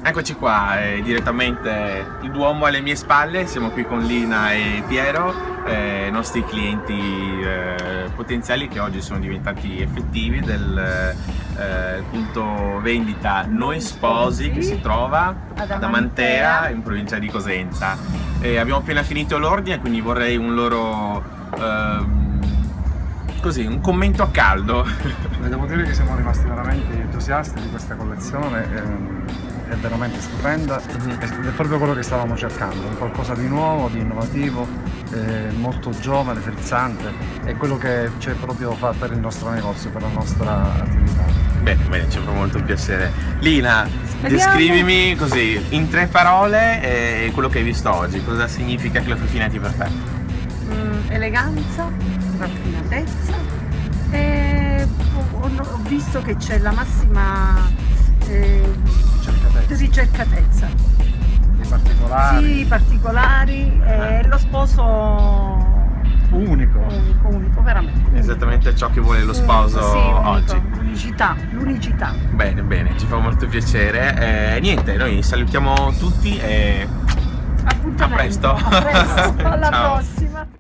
Eccoci qua, direttamente il Duomo alle mie spalle, siamo qui con Lina e Piero, nostri clienti potenziali che oggi sono diventati effettivi del punto vendita Noi Sposi che si trova ad Amantea in provincia di Cosenza. Abbiamo appena finito l'ordine, quindi vorrei un loro un commento a caldo. Devo dire che siamo rimasti veramente entusiasti di questa collezione, è veramente stupenda ed è proprio quello che stavamo cercando, un qualcosa di nuovo, di innovativo, molto giovane, frizzante, è quello che c'è proprio fa per il nostro negozio, per la nostra attività. Bene, ci fa molto piacere. Lina, descrivimi così, in 3 parole, quello che hai visto oggi, cosa significa Clef Refinati per te? Eleganza, raffinatezza e ho visto che c'è la massima ricercatezza. I particolari. Sì, i particolari e lo sposo unico, veramente. Esattamente ciò che vuole lo sposo oggi. L'unicità. Bene, ci fa molto piacere. Niente, noi salutiamo tutti e a presto. a presto. Alla Ciao. prossima.